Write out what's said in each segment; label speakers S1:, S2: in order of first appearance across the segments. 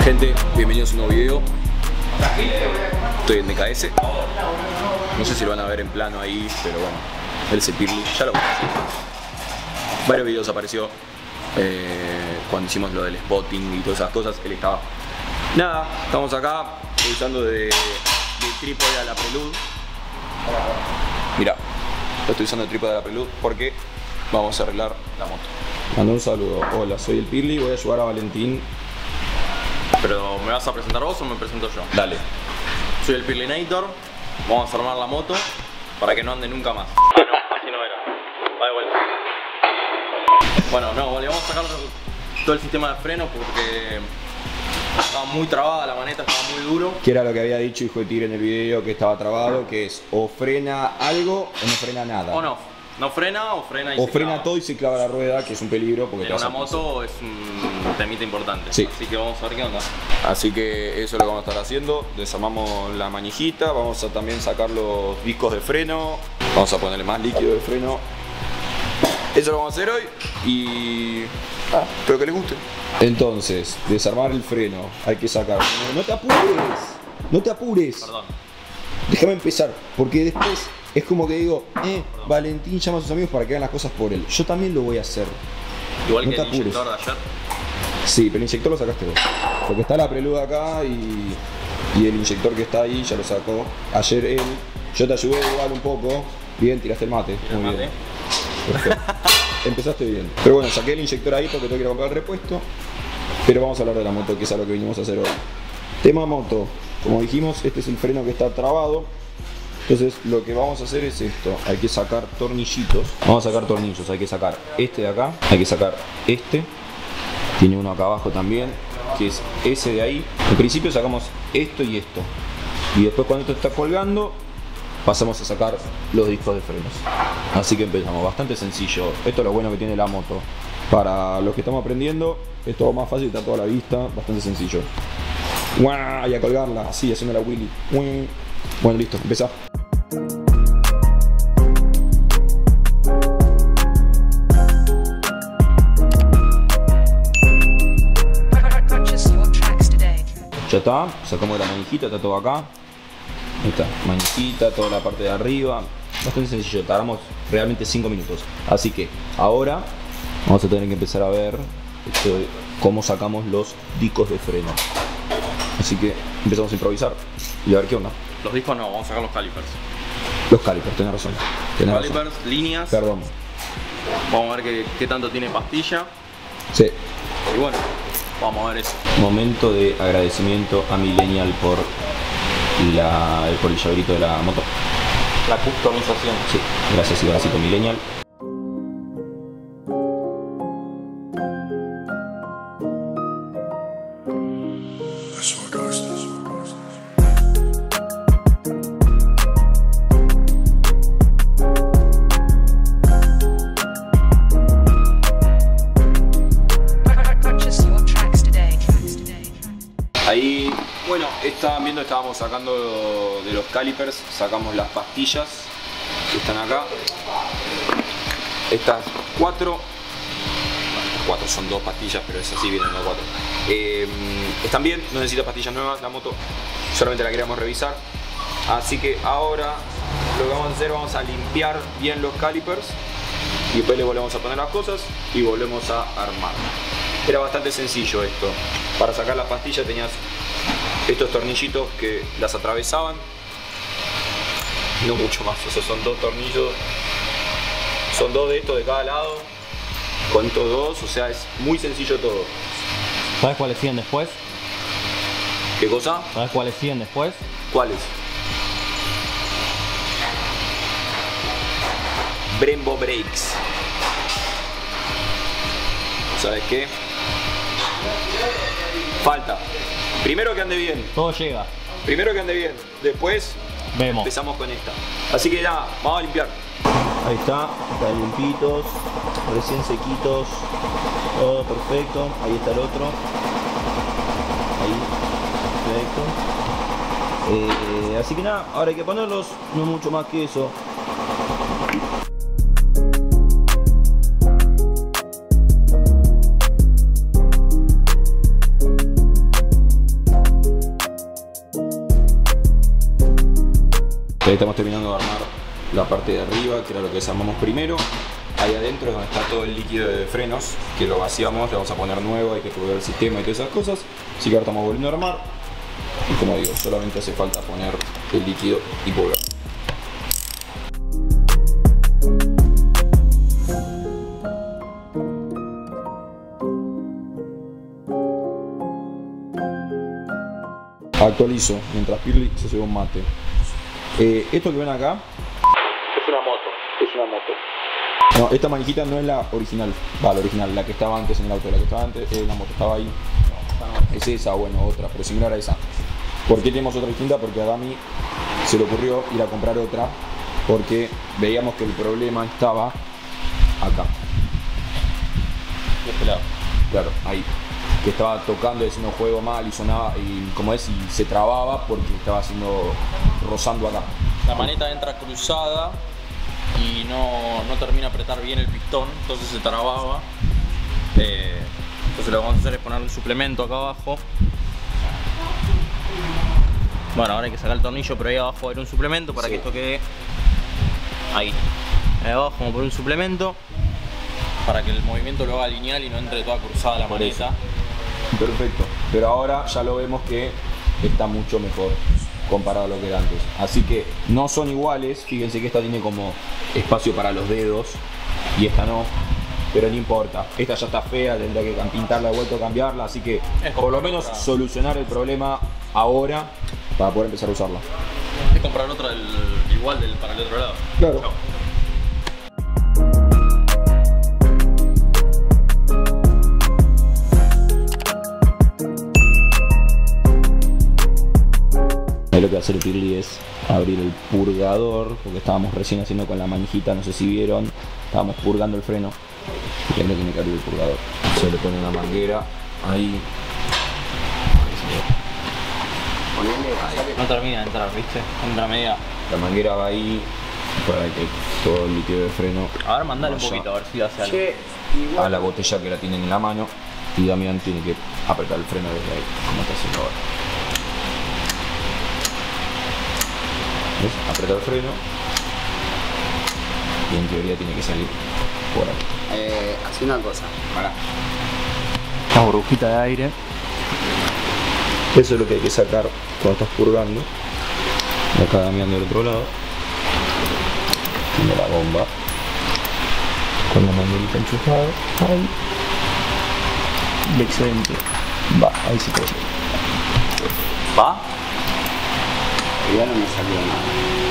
S1: Gente, bienvenidos a un nuevo video. Estoy en DKS. No sé si lo van a ver en plano ahí, pero bueno, él es el Pirli, ya lo conocí. Varios videos apareció cuando hicimos lo del spotting y todas esas cosas, él estaba. Nada, estamos acá usando de trípode a la Prelude. Mirá, lo estoy usando de trípode a la Prelude porque vamos a arreglar la moto. Mando un saludo. Hola, soy el Pirli, voy a ayudar a Valentín.
S2: ¿Pero me vas a presentar vos o me presento yo?
S1: Dale.
S2: Soy el Pirlinator, vamos a armar la moto para que no ande nunca más. Ah, no, así no era. Va de vuelta. Bueno, no, le vamos a sacar todo el sistema de frenos porque estaba muy trabada la maneta, estaba muy duro.
S1: Que era lo que había dicho hijo de tigre en el video, que estaba trabado, que es o frena algo o no frena nada.
S2: O no frena o frena y
S1: o
S2: se
S1: frena
S2: clava.
S1: todo y se clava la rueda, que es un peligro porque
S2: En
S1: te vas
S2: una
S1: a
S2: moto es un temita importante.
S1: Sí.
S2: Así que vamos a ver qué onda.
S1: Así que eso es lo que vamos a estar haciendo. Desarmamos la manijita, vamos a también sacar los discos de freno, vamos a ponerle más líquido de freno. Eso lo vamos a hacer hoy y espero que les guste. Entonces, desarmar el freno, hay que sacar. No te apures, no te apures.
S2: Perdón.
S1: Déjame empezar, porque después es como que digo, Valentín llama a sus amigos para que hagan las cosas por él. Yo también lo voy a hacer.
S2: Igual
S1: No
S2: que
S1: te
S2: el
S1: apures.
S2: inyector de ayer.
S1: Sí, pero el inyector lo sacaste vos. Porque está la Prelude acá y el inyector que está ahí ya lo sacó. Ayer él, yo te ayudé igual un poco. Bien, tiraste el mate.
S2: ¿Tira el
S1: Muy
S2: mate?
S1: bien. Perfecto. Empezaste bien. Pero bueno, saqué el inyector ahí porque tengo que ir a comprar el repuesto. Pero vamos a hablar de la moto, que es a lo que vinimos a hacer hoy. Tema moto. Como dijimos, este es el freno que está trabado. Entonces lo que vamos a hacer es esto. Hay que sacar tornillitos. Vamos a sacar tornillos. Hay que sacar este de acá. Hay que sacar este. Tiene uno acá abajo también, que es ese de ahí. En principio sacamos esto y esto. Y después cuando esto está colgando, pasamos a sacar los discos de frenos. Así que empezamos, bastante sencillo. Esto es lo bueno que tiene la moto. Para los que estamos aprendiendo, es todo más fácil, está toda la vista, bastante sencillo. ¡Guau! Y a colgarla, así, haciendo la Willy. Bueno, listo, empezá. Ya está, sacamos la manijita, está todo acá. Ahí está, manijita, toda la parte de arriba. Bastante sencillo, tardamos realmente 5 minutos. Así que ahora vamos a tener que empezar a ver cómo sacamos los discos de freno. Así que empezamos a improvisar y a ver qué onda.
S2: Los discos no, vamos a sacar los calipers.
S1: Los calipers, tenés razón. Tenés razón.
S2: Calipers, líneas.
S1: Perdón.
S2: Vamos a ver qué tanto tiene pastilla.
S1: Sí.
S2: Y bueno, vamos a ver eso.
S1: Momento de agradecimiento a Millennial por el llaverito de la moto.
S2: La customización.
S1: Sí, gracias y bracito Millennial. Ahí, bueno, estaban viendo, estábamos sacando de los calipers, sacamos las pastillas que están acá. Estas cuatro son 2 pastillas, pero esas sí vienen las 4. Están bien, no necesita pastillas nuevas la moto, solamente la queríamos revisar. Así que ahora lo que vamos a hacer, vamos a limpiar bien los calipers y después le volvemos a poner las cosas y volvemos a armar. Era bastante sencillo esto. Para sacar las pastillas tenías estos tornillitos que las atravesaban. No mucho más, o sea, son 2 tornillos. Son 2 de estos de cada lado. Con estos 2, o sea, es muy sencillo todo.
S3: ¿Sabes cuáles siguen después?
S1: ¿Qué cosa?
S3: ¿Sabes cuáles siguen después?
S1: ¿Cuáles? Brembo Brakes. ¿Sabes qué? Falta. Primero que ande bien.
S3: Todo llega.
S1: Primero que ande bien. Después
S3: Vemos.
S1: empezamos con esta. Así que nada, vamos a limpiar. Ahí está, están limpitos, recién sequitos. Todo perfecto. Ahí está el otro. Ahí, perfecto. Así que nada, ahora hay que ponerlos, no mucho más que eso. Ahí estamos terminando de armar la parte de arriba, que era lo que desarmamos primero. Ahí adentro es donde está todo el líquido de frenos, que lo vaciamos, le vamos a poner nuevo, hay que probar el sistema y todas esas cosas. Así que ahora estamos volviendo a armar. Y como digo, solamente hace falta poner el líquido y volver. Actualizo, mientras Pirli se sube un mate. Esto que ven acá
S2: Es una moto.
S1: es una moto. No, esta manijita no es la original. Va, la original, la que estaba antes en el auto. La que estaba antes, la moto estaba ahí. Es esa, bueno, otra, pero similar a esa. ¿Por qué tenemos otra distinta? Porque a Dami se le ocurrió ir a comprar otra porque veíamos que el problema estaba acá.
S2: De este lado.
S1: Claro, ahí. Que estaba tocando y haciendo juego mal y sonaba, y como es, y se trababa porque estaba rozando acá.
S2: La maneta entra cruzada y no termina de apretar bien el pistón, entonces se trababa. Entonces lo que vamos a hacer es poner un suplemento acá abajo. Bueno, ahora hay que sacar el tornillo, pero ahí abajo va a haber un suplemento para que esto quede ahí. Ahí abajo vamos a poner un suplemento para que el movimiento lo haga lineal y no entre toda cruzada la maneta.
S1: Perfecto, pero ahora ya lo vemos que está mucho mejor comparado a lo que era antes. Así que no son iguales, fíjense que esta tiene como espacio para los dedos y esta no, pero no importa. Esta ya está fea, tendrá que pintarla de vuelta o cambiarla, así que por lo menos solucionar el problema ahora para poder empezar a usarla.
S2: Es comprar otra igual para el otro lado.
S1: Claro.
S2: Chao.
S1: Ahí lo que va a hacer Pirli es abrir el purgador, porque estábamos recién haciendo con la manijita, no sé si vieron, estábamos purgando el freno y ahí lo tiene que abrir el purgador. Se le pone una manguera ahí.
S2: No termina de entrar, ¿viste? Entra media.
S1: La manguera va ahí para que todo el líquido de freno
S2: A ver, mandale un
S1: vaya
S2: poquito, a ver si hace algo.
S1: a la botella que la tienen en la mano, y Damián tiene que apretar el freno desde ahí, como está haciendo ahora. ¿Ves? Aprieta el freno y en teoría tiene que salir por ahí.
S4: Hace una cosa, pará.
S3: Una burbujita de aire.
S1: Eso es lo que hay que sacar cuando estás purgando. Y acá Damián del otro lado tiene la bomba con la manguerita enchufada. Ahí. Excelente. Va, ahí sí puede.
S2: ¿Va?
S4: Ya no me salió nada.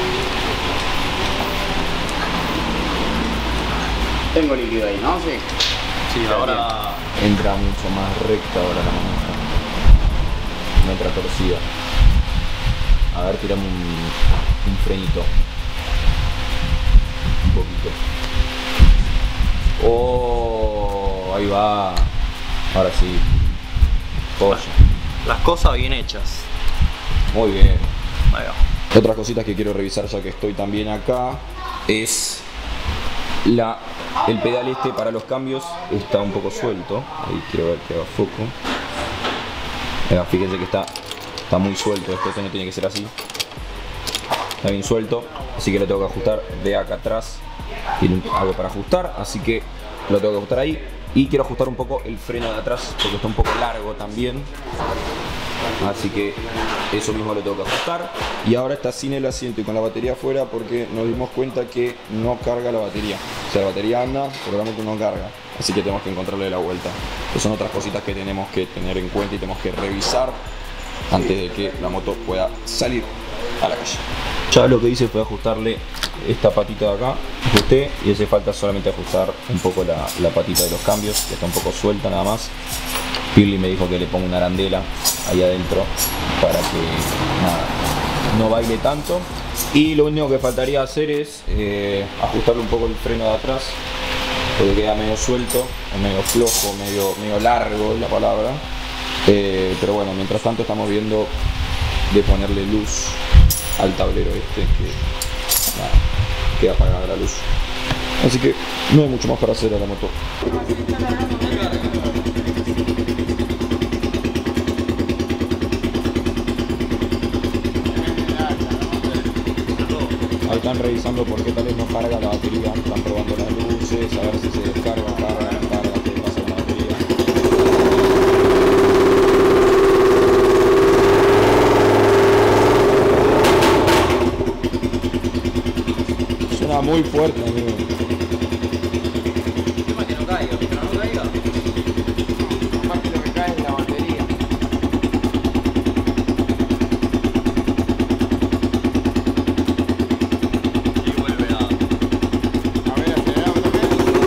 S4: Tengo líquido ahí, ¿no? Sí.
S2: Sí, ahora.
S1: Entra mucho más recta ahora la manija. No entra torcida. A ver, tiramos un frenito. Un poquito. Oh, ahí va. Ahora sí. Joya.
S2: Las cosas bien hechas.
S1: Muy bien.
S2: Ahí va.
S1: Otras cositas que quiero revisar ya que estoy también acá es el pedal este para los cambios. Está un poco suelto. Ahí quiero ver que haga foco. Fíjense que está muy suelto. Esto no tiene que ser así. Está bien suelto, así que lo tengo que ajustar de acá atrás. Tiene algo para ajustar, así que lo tengo que ajustar ahí. Y quiero ajustar un poco el freno de atrás porque está un poco largo también. Así que eso mismo lo tengo que ajustar. Y ahora está sin el asiento y con la batería afuera porque nos dimos cuenta que no carga la batería. O sea, la batería anda, pero la moto no carga. Así que tenemos que encontrarle la vuelta. Esas son otras cositas que tenemos que tener en cuenta y tenemos que revisar antes de que la moto pueda salir a la calle. Ya lo que hice fue ajustarle esta patita de acá, ajusté y hace falta solamente ajustar un poco la patita de los cambios, que está un poco suelta nada más. Pirli me dijo que le ponga una arandela ahí adentro para que nada, no baile tanto. Y lo único que faltaría hacer es ajustarle un poco el freno de atrás, porque queda medio suelto, o medio flojo, medio largo es la palabra. Pero bueno, mientras tanto estamos viendo de ponerle luz al tablero este, que nada, queda apagada la luz. Así que no hay mucho más para hacer a la moto. están revisando por qué tal vez no carga la batería, están probando las luces, a ver si se descarga, carga, no carga, qué pasa con la batería. Suena muy fuerte, amigo.
S2: El tema es que no caiga, pero no caiga.
S4: Aparte lo que cae es la batería.
S2: Y vuelve a...
S4: A ver, aceleramos también.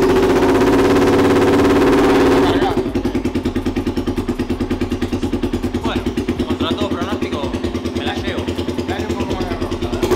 S4: Cargado.
S2: Bueno, contra todo pronóstico, me la llevo.
S4: Dale un poco más de ropa.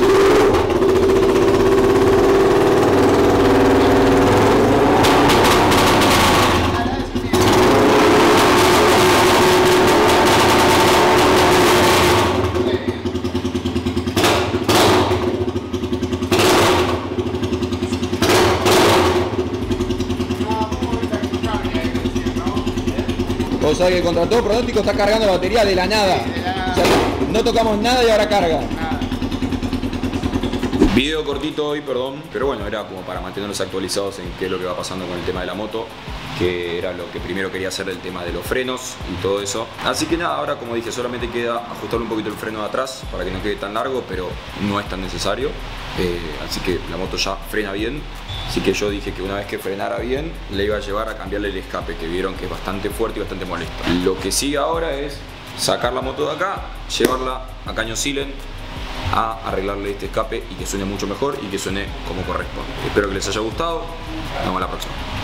S1: O sea que contra todo pronóstico está cargando la batería de la nada.
S4: de la nada.
S1: O sea, no tocamos nada y ahora carga.
S4: Nada.
S1: Video cortito hoy, perdón, pero bueno, era como para mantenerlos actualizados en qué es lo que va pasando con el tema de la moto, que era lo que primero quería hacer, el tema de los frenos y todo eso. Así que nada, ahora como dije, solamente queda ajustar un poquito el freno de atrás para que no quede tan largo, pero no es tan necesario. Así que la moto ya frena bien. Así que yo dije que una vez que frenara bien, le iba a llevar a cambiarle el escape, que vieron que es bastante fuerte y bastante molesto. Lo que sigue ahora es sacar la moto de acá, llevarla a Caño Silent, a arreglarle este escape y que suene mucho mejor y que suene como corresponde. Espero que les haya gustado. Nos vemos la próxima.